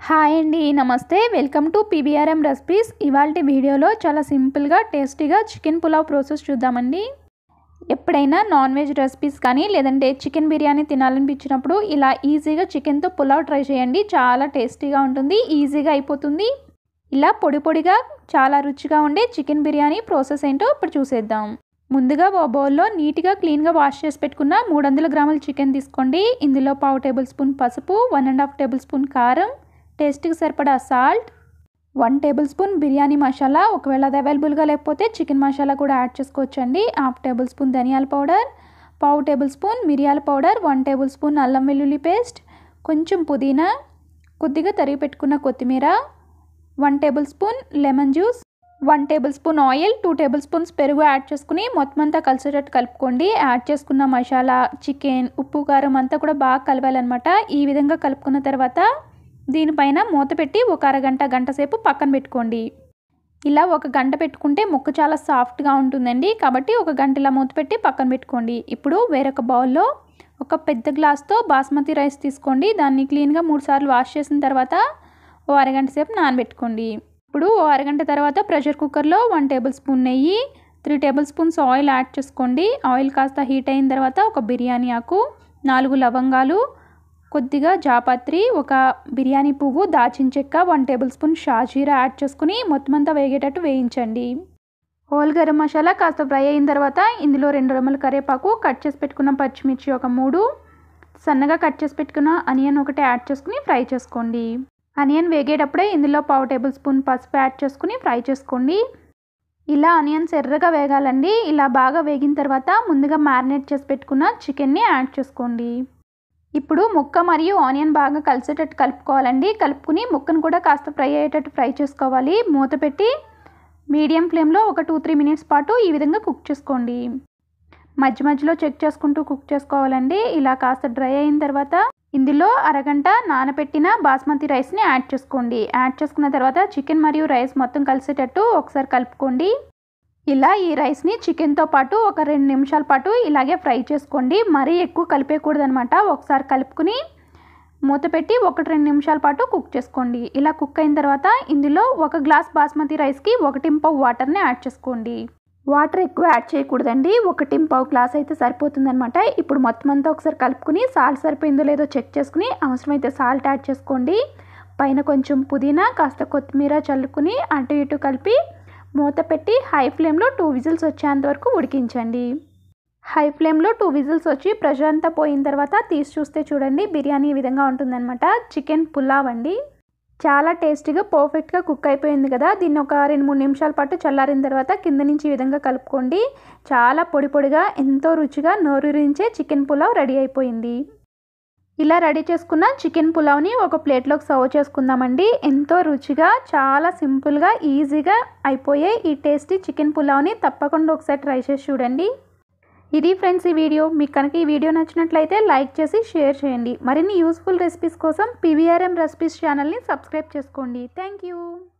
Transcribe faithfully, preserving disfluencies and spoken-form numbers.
Hi అండి, నమస్తే. Welcome to PBRM recipes. ఇవాల్టి వీడియోలో చాలా సింపుల్గా టేస్టీగా చికెన్ పులావ్ ప్రాసెస్ చూద్దామండి. ఎప్పుడైనా నాన్ వెజ్ రెసిపీస్ కానీ లేదంటే చికెన్ బిర్యానీ తినాలనిపించినప్పుడు ఇలా ఈజీగా చికెన్తో పులావ్ ట్రై చేయండి. చాలా టేస్టీగా ఉంటుంది, ఈజీగా అయిపోతుంది. ఇలా పొడి పొడిగా చాలా రుచిగా ఉండే చికెన్ బిర్యానీ ప్రాసెస్ ఏంటో ఇప్పుడు చూసేద్దాం. ముందుగా ఓ బౌల్లో నీట్గా క్లీన్గా వాష్ చేసి పెట్టుకున్న మూడు వందల గ్రాముల చికెన్ తీసుకోండి. ఇందులో పావు టేబుల్ స్పూన్ పసుపు, one and half tablespoon కారం, టేస్ట్కి సరిపడా salt, one tablespoon biryani మసాలా, ఒకవేళ అది అవైలబుల్గా లేకపోతే చికెన్ మసాలా కూడా యాడ్ చేసుకోవచ్చండి. హాఫ్ టేబుల్ స్పూన్ ధనియాల పౌడర్, పావు టేబుల్ స్పూన్ మిరియాల పౌడర్, వన్ టేబుల్ స్పూన్ అల్లం వెల్లుల్లి పేస్ట్, కొంచెం పుదీనా, కొద్దిగా తరిగి పెట్టుకున్న కొత్తిమీర, one tablespoon lemon juice, one tablespoon oil, two tablespoons పెరుగు యాడ్ చేసుకుని మొత్తం అంతా కలిసేటట్టు కలుపుకోండి. యాడ్ చేసుకున్న మసాలా, చికెన్, ఉప్పు, కారం అంతా కూడా బాగా కలవాలన్నమాట. ఈ విధంగా కలుపుకున్న తర్వాత దీనిపైన మూత పెట్టి ఒక అరగంట గంట సేపు పక్కన పెట్టుకోండి. ఇలా ఒక గంట పెట్టుకుంటే ముక్క చాలా సాఫ్ట్గా ఉంటుందండి, కాబట్టి ఒక గంట ఇలా మూత పెట్టి పక్కన పెట్టుకోండి. ఇప్పుడు వేరొక బౌల్లో ఒక పెద్ద గ్లాస్తో బాస్మతి రైస్ తీసుకోండి. దాన్ని క్లీన్గా మూడు సార్లు వాష్ చేసిన తర్వాత ఓ అరగంట సేపు నానబెట్టుకోండి. ఇప్పుడు ఓ అరగంట తర్వాత ప్రెషర్ కుక్కర్లో వన్ టేబుల్ స్పూన్ నెయ్యి, three tablespoons oil add చేసుకోండి. ఆయిల్ కాస్త హీట్ అయిన తర్వాత ఒక బిర్యానీ ఆకు, నాలుగు లవంగాలు, కొద్దిగా జాపత్రి, ఒక బిర్యానీ పువ్వు, దాచిన చెక్క, వన్ టేబుల్ స్పూన్ షాజీరా యాడ్ చేసుకుని మొత్తం అంతా వేగేటట్టు వేయించండి. హోల్ గరం మసాలా కాస్త ఫ్రై అయిన తర్వాత ఇందులో రెండు రెమ్మల కరివేపాకు, కట్ చేసి పెట్టుకున్న పచ్చిమిర్చి ఒక మూడు, సన్నగా కట్ చేసి పెట్టుకున్న ఆనియన్ ఒకటి యాడ్ చేసుకుని ఫ్రై చేసుకోండి. ఆనియన్ వేగేటప్పుడే ఇందులో పావు టేబుల్ స్పూన్ పసుపు యాడ్ చేసుకుని ఫ్రై చేసుకోండి. ఇలా ఆనియన్స్ ఎర్రగా వేగాలండి. ఇలా బాగా వేగిన తర్వాత ముందుగా మ్యారినేట్ చేసి పెట్టుకున్న చికెన్ని యాడ్ చేసుకోండి. ఇప్పుడు ముక్క మరియు ఆనియన్ బాగా కలిసేటట్టు కలుపుకోవాలండి. కలుపుకుని ముక్కను కూడా కాస్త ఫ్రై అయ్యేటట్టు ఫ్రై చేసుకోవాలి. మూత పెట్టి మీడియం ఫ్లేమ్లో ఒక టూ త్రీ మినిట్స్ పాటు ఈ విధంగా కుక్ చేసుకోండి. మధ్య మధ్యలో చెక్ చేసుకుంటూ కుక్ చేసుకోవాలండి. ఇలా కాస్త డ్రై అయిన తర్వాత ఇందులో అరగంట నానబెట్టిన బాస్మతి రైస్ని యాడ్ చేసుకోండి. యాడ్ చేసుకున్న తర్వాత చికెన్ మరియు రైస్ మొత్తం కలిసేటట్టు ఒకసారి కలుపుకోండి. ఇలా ఈ రైస్ని చికెన్తో పాటు ఒక రెండు నిమిషాల పాటు ఇలాగే ఫ్రై చేసుకోండి. మరీ ఎక్కువ కలిపేయకూడదు అనమాట. ఒకసారి కలుపుకుని మూత పెట్టి ఒకటి రెండు నిమిషాల పాటు కుక్ చేసుకోండి. ఇలా కుక్ అయిన తర్వాత ఇందులో ఒక గ్లాస్ బాస్మతి రైస్కి ఒకటింపావు వాటర్ని యాడ్ చేసుకోండి. వాటర్ ఎక్కువ యాడ్ చేయకూడదండి, ఒకటింపావు గ్లాస్ అయితే సరిపోతుందనమాట. ఇప్పుడు మొత్తం అంతా ఒకసారి కలుపుకుని సాల్ట్ సరిపోయిందో లేదో చెక్ చేసుకుని అవసరమైతే సాల్ట్ యాడ్ చేసుకోండి. పైన కొంచెం పుదీనా, కాస్త కొత్తిమీర చల్లుకుని అటు ఇటు కలిపి మూత పెట్టి హై ఫ్లేమ్లో టూ విజిల్స్ వచ్చేంత వరకు ఉడికించండి. హై ఫ్లేమ్లో టూ విజిల్స్ వచ్చి ప్రెషర్ అంతా పోయిన తర్వాత తీసి చూస్తే చూడండి బిర్యానీ ఈ విధంగా ఉంటుందన్నమాట. చికెన్ పులావ్ అండి. చాలా టేస్టీగా పర్ఫెక్ట్గా కుక్ అయిపోయింది కదా. దీన్ని ఒక రెండు మూడు నిమిషాల పాటు చల్లారిన తర్వాత కింద నుంచి ఈ విధంగా కలుపుకోండి. చాలా పొడి పొడిగా ఎంతో రుచిగా నోరూరించే చికెన్ పులావ్ రెడీ అయిపోయింది. ఇలా రెడీ చేసుకున్న చికెన్ పులావ్ని ఒక ప్లేట్లోకి సర్వ్ చేసుకుందామండి. ఎంతో రుచిగా చాలా సింపుల్గా ఈజీగా అయిపోయే ఈ టేస్టీ చికెన్ పులావ్ని తప్పకుండా ఒకసారి ట్రై చేసి చూడండి. ఇది ఫ్రెండ్స్ ఈ వీడియో. మీకు కనుక ఈ వీడియో నచ్చినట్లయితే లైక్ చేసి షేర్ చేయండి. మరిన్ని యూస్ఫుల్ రెసిపీస్ కోసం పీబీఆర్ఎం రెసిపీస్ ఛానల్ని సబ్స్క్రైబ్ చేసుకోండి. Thank you.